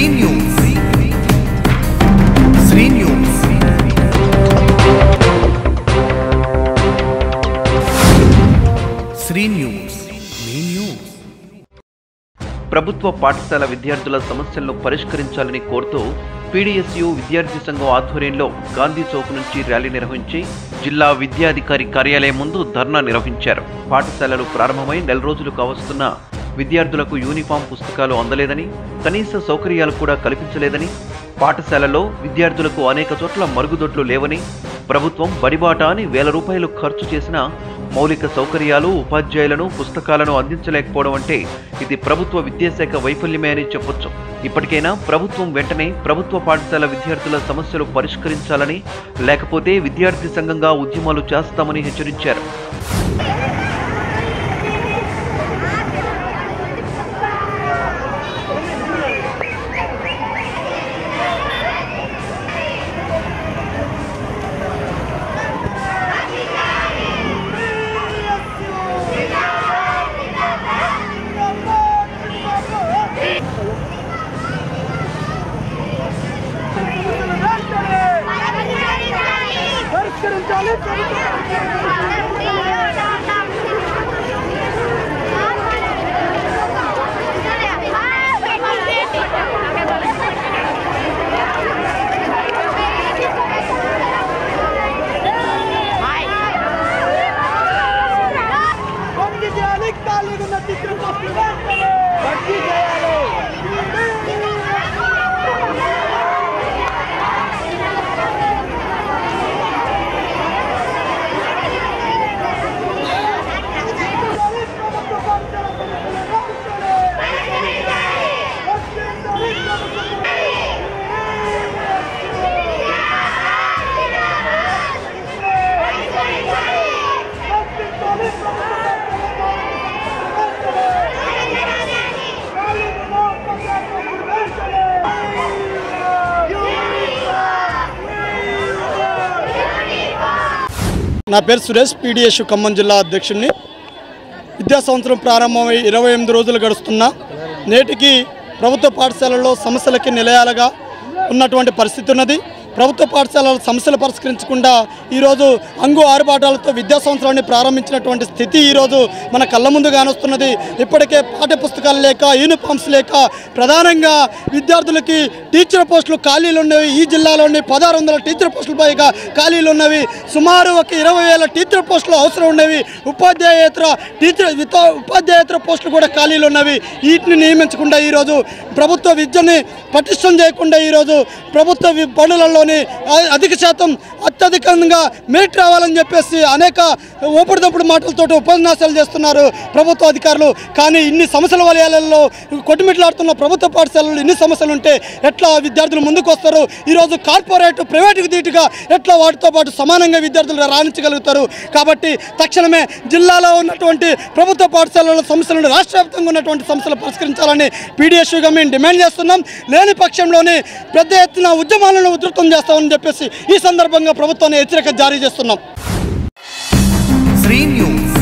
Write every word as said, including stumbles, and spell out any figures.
News Sri news Sri news మీ news. ప్రభుత్వ పాఠశాల విద్యార్థుల సమస్యలను పరిష్కరించాలని కోరుతూ పీడీఎస్యూ విద్యార్థి సంఘం ఆధ్వర్యంలో గాంధీ చౌక్ నుంచి ర్యాలీ నిర్వహించి జిల్లా విద్యాధికారి కార్యాలయం ముందు ధర్నా నిర్వహించారు. పాఠశాలలు ప్రారంభమై నెల రోజులు కావస్తున్న విద్యార్థులకు యూనిఫామ్, పుస్తకాలు అందలేదని, కనీస సౌకర్యాలు కూడా కల్పించలేదని, పాఠశాలలో విద్యార్థులకు అనేక చోట్ల మరుగుదొడ్లు లేవని, ప్రభుత్వం బడిబాట అని వేల రూపాయలు ఖర్చు చేసిన మౌలిక సౌకర్యాలు, ఉపాధ్యాయులను, పుస్తకాలను అందించలేకపోవడం అంటే ఇది ప్రభుత్వ విద్యాశాఖ వైఫల్యమే అని చెప్పొచ్చు. ఇప్పటికైనా ప్రభుత్వం వెంటనే ప్రభుత్వ పాఠశాల విద్యార్థుల సమస్యలు పరిష్కరించాలని, లేకపోతే విద్యార్థి సంఘంగా ఉద్యమాలు చేస్తామని హెచ్చరించారు. నా పేరు సురేష్, పీడీఎస్యూ ఖమ్మం జిల్లా అధ్యక్షుడిని. విద్యా సంవత్సరం ప్రారంభమై ఇరవై ఎనిమిది రోజులు గడుస్తున్నా నేటికి ప్రభుత్వ పాఠశాలల్లో సమస్యలకి నిలయాలుగా ఉన్నటువంటి పరిస్థితి ఉన్నది. ప్రభుత్వ పాఠశాలల సమస్యలు పరిష్కరించకుండా ఈరోజు అంగు ఆరుబాటాలతో విద్యా సంవత్సరాన్ని ప్రారంభించినటువంటి స్థితి ఈరోజు మన కళ్ళ ముందు కానొస్తున్నది. ఇప్పటికే పాఠ్య పుస్తకాలు లేక, యూనిఫామ్స్ లేక, ప్రధానంగా విద్యార్థులకి టీచర్ పోస్టులు ఖాళీలు ఉన్నవి. ఈ జిల్లాలోని పదహారు వందల టీచర్ పోస్టులు పైగా ఖాళీలు ఉన్నవి. సుమారు ఒక ఇరవై వేల టీచర్ పోస్టులు అవసరం ఉన్నవి. ఉపాధ్యాయేతర టీచర్ ఉపాధ్యాయేతర పోస్టులు కూడా ఖాళీలు ఉన్నవి. వీటిని నియమించకుండా ఈరోజు ప్రభుత్వ విద్యని పటిష్టం చేయకుండా ఈరోజు ప్రభుత్వ బడులలో అధిక శాతం అత్యధికంగా మెరిట్ రావాలని చెప్పేసి అనేక ఓపడిదప్పుడు మాటలతో ఉపన్యాసాలు చేస్తున్నారు ప్రభుత్వ అధికారులు. కానీ ఇన్ని సమస్యల వలయాలలో కొట్టుమిట్లాడుతున్న ప్రభుత్వ పాఠశాలలు ఇన్ని సమస్యలు ఉంటే ఎట్లా విద్యార్థులు ముందుకు వస్తారు? ఈరోజు కార్పొరేట్, ప్రైవేటుకు దీటుగా ఎట్లా వాటితో పాటు సమానంగా విద్యార్థులు రాణించగలుగుతారు? కాబట్టి తక్షణమే జిల్లాలో ఉన్నటువంటి ప్రభుత్వ పాఠశాలల సమస్యలను, రాష్ట్ర వ్యాప్తంగా ఉన్నటువంటి సమస్యలు పరిష్కరించాలని పీడీఎస్యూగా మేము డిమాండ్ చేస్తున్నాం. లేని పక్షంలోనే పెద్ద ఎత్తున ఉద్యమాలను ఉధృతం చేస్తామని చెప్పేసి ఈ సందర్భంగా ప్రభుత్వాన్ని హెచ్చరిక జారీ చేస్తున్నాం. శ్రీ న్యూస్.